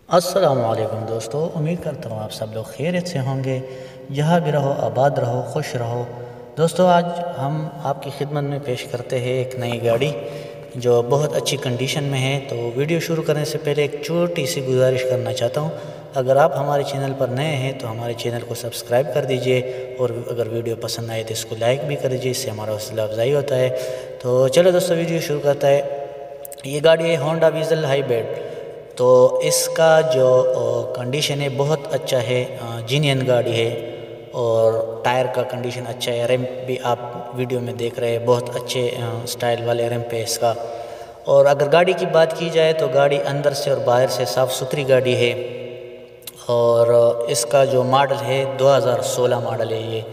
السلام علیکم دوستو، امید کرتا ہوں آپ سب لوگ خیریت سے ہوں گے، جہاں بھی رہو آباد رہو، خوش رہو۔ دوستو آج ہم آپ کی خدمت میں پیش کرتے ہیں ایک نئی گاڑی جو بہت اچھی کنڈیشن میں ہے۔ تو ویڈیو شروع کرنے سے پہلے ایک چھوٹی سی گزارش کرنا چاہتا ہوں، اگر آپ ہمارے چینل پر نئے ہیں تو ہمارے چینل کو سبسکرائب کر دیجئے، اور اگر ویڈیو پسند آئے تو اس کو لائک بھی کر دیجئے، اس سے ہمارا حوصلہ افزائی ہوتا ہے۔ تو چلو دوستو ویڈیو شروع کرتا ہے۔ یہ گاڑی ہے ہونڈا ویزل ہائیبرڈ۔ تو اس کا جو کنڈیشن ہے بہت اچھا ہے، جینین گاڑی ہے، اور ٹائر کا کنڈیشن اچھا ہے۔ ریمپ بھی آپ ویڈیو میں دیکھ رہے ہیں، بہت اچھے سٹائل والے ریمپ ہے اس کا۔ اور اگر گاڑی کی بات کی جائے تو گاڑی اندر سے اور باہر سے صاف ستھری گاڑی ہے، اور اس کا جو ماڈل ہے 2016 ماڈل ہے۔ یہ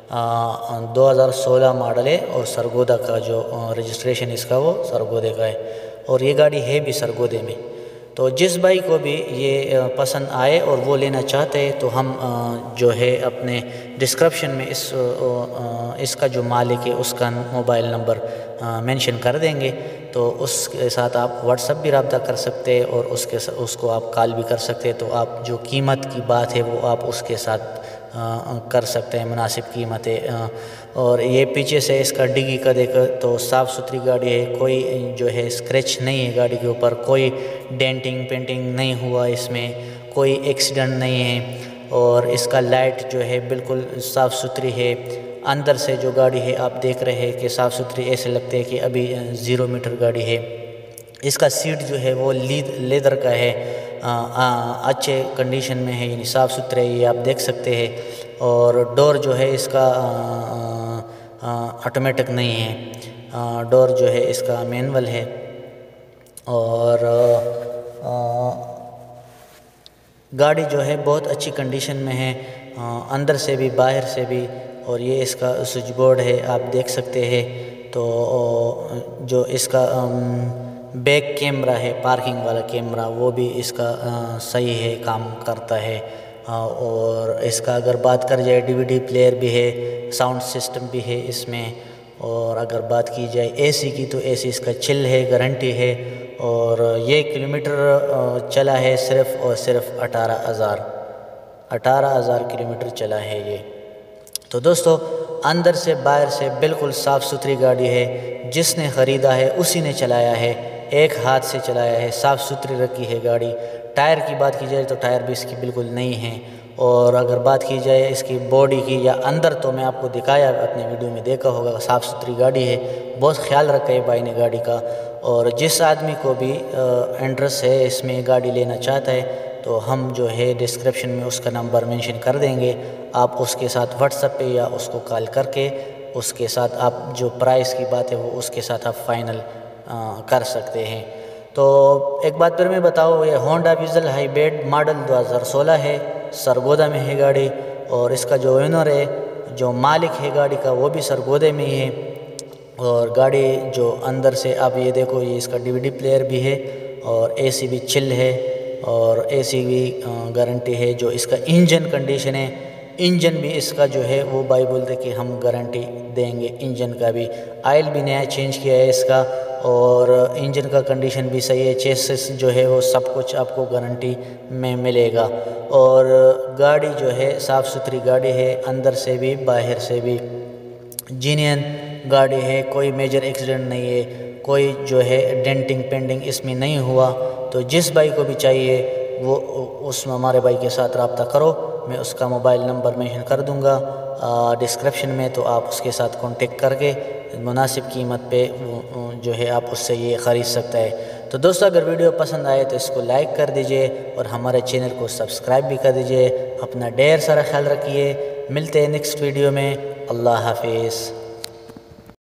2016 ماڈل ہے، اور سرگودا کا جو رجسٹریشن اس کا وہ سرگودے کا ہے، اور یہ گاڑی ہے بھی سرگودے میں۔ تو جس بھائی کو بھی یہ پسند آئے اور وہ لینا چاہتے ہیں تو ہم جو ہے اپنے ڈسکرپشن میں اس کا جو مالک ہے اس کا موبائل نمبر مینشن کر دیں گے، تو اس کے ساتھ آپ واٹس ایپ بھی رابطہ کر سکتے ہیں، اور اس کو آپ کال بھی کر سکتے ہیں۔ تو آپ جو قیمت کی بات ہے وہ آپ اس کے ساتھ کر سکتے ہیں، مناسب قیمت ہے۔ اور یہ پیچھے سے اس کا ڈگی کا دیکھو تو صاف ستھری گاڑی ہے، کوئی جو ہے اسکریچ نہیں ہے گاڑی کے اوپر، کوئی ڈینٹنگ پینٹنگ نہیں ہوا اس میں، کوئی ایکسیڈنٹ نہیں ہے، اور اس کا لائٹ جو ہے بالکل صاف ستھری ہے۔ اندر سے جو گاڑی ہے آپ دیکھ رہے ہیں کہ صاف ستھری، ایسے لگتے ہیں کہ ابھی 0 میٹر گاڑی ہے۔ اس کا سیٹ جو ہے وہ لیدر کا ہے، اچھے کنڈیشن میں ہے، یعنی صاف ستھرے، یہ آپ دیکھ سکتے ہیں۔ اور ڈور جو ہے اس کا آٹومیٹک نہیں ہے، ڈور جو ہے اس کا مینول ہے۔ اور گاڑی جو ہے بہت اچھی کنڈیشن میں ہے، اندر سے بھی باہر سے بھی۔ اور یہ اس کا سوئچ بورڈ ہے، آپ دیکھ سکتے ہیں۔ تو جو اس کا بیک کیمرہ ہے، پارکنگ والا کیمرہ، وہ بھی اس کا صحیح ہے، کام کرتا ہے۔ اور اس کا اگر بات کر جائے DVD پلیئر بھی ہے، ساؤنڈ سسٹم بھی ہے اس میں۔ اور اگر بات کی جائے AC کی تو AC اس کا چل ہے، گارنٹی ہے۔ اور یہ کلومیٹر چلا ہے صرف اور صرف 18,000 کلومیٹر چلا ہے یہ۔ تو دوستو اندر سے باہر سے بالکل صاف ستھری گاڑی ہے، جس نے خریدا ہے اسی نے چلایا ہے، ایک ہاتھ سے چلایا ہے، صاف ستھری رکھی ہے گاڑی۔ ٹائر کی بات کی جائے تو ٹائر بھی اس کی بالکل نہیں ہے۔ اور اگر بات کی جائے اس کی باڈی کی یا اندر، تو میں آپ کو دکھایا، اپنے ویڈیو میں دیکھا ہوگا، صاف ستھری گاڑی ہے، بہت خیال رکھا ہے بھائی نے گاڑی کا۔ اور جس آدمی کو بھی انٹرسٹ ہے اس میں گاڑی لینا چاہتا ہے تو ہم جو ہے ڈسکرپشن میں اس کا نمبر مینشن کر دیں گے، آپ اس کے ساتھ واٹس ایپ پہ یا اس کو کال کر کے اس کے ساتھ آپ جو پرائس کی بات ہے وہ اس کے ساتھ آپ فائنل کر سکتے ہیں۔ تو ایک بات پھر میں بتاؤ، یہ ہونڈا ویزل ہائیبرڈ ماڈل 2016 ہے، سرگودا میں ہے گاڑی۔ اور اس کا جو اونر ہے، جو مالک ہے گاڑی کا، وہ بھی سرگودے میں ہی ہے۔ اور گاڑی جو اندر سے آپ یہ دیکھو، یہ اس کا DVD پلیئر بھی ہے، اور AC بھی چل ہے، اور AC بھی گارنٹی ہے۔ جو اس کا انجن کنڈیشن ہے، انجن بھی اس کا جو ہے وہ بھائی بولتے کہ ہم گارنٹی دیں گے، انجن کا بھی آئل بھی نیا چینج کیا ہے اس کا، اور انجن کا کنڈیشن بھی صحیح ہے۔ چیسس جو ہے وہ سب کچھ آپ کو گارنٹی میں ملے گا۔ اور گاڑی جو ہے صاف ستھری گاڑی ہے، اندر سے بھی باہر سے بھی جینین گاڑی ہے، کوئی میجر ایکسیڈنٹ نہیں ہے، کوئی جو ہے ڈینٹنگ پینٹنگ اس میں نہیں ہوا۔ تو جس بھائی کو بھی چاہیے وہ اس ہمارے بھائی کے ساتھ رابطہ کرو، میں اس کا موبائل نمبر مینشن کر دوں گا ڈسکرپشن میں، تو آپ اس کے ساتھ کانٹیکٹ کر کے مناسب قیمت پہ جو ہے آپ اس سے یہ خرید سکتا ہے۔ تو دوستو اگر ویڈیو پسند آئے تو اس کو لائک کر دیجئے، اور ہمارے چینل کو سبسکرائب بھی کر دیجئے۔ اپنا ڈھیر سارا خیال رکھیے، ملتے ہیں نیکسٹ ویڈیو میں۔ اللہ حافظ۔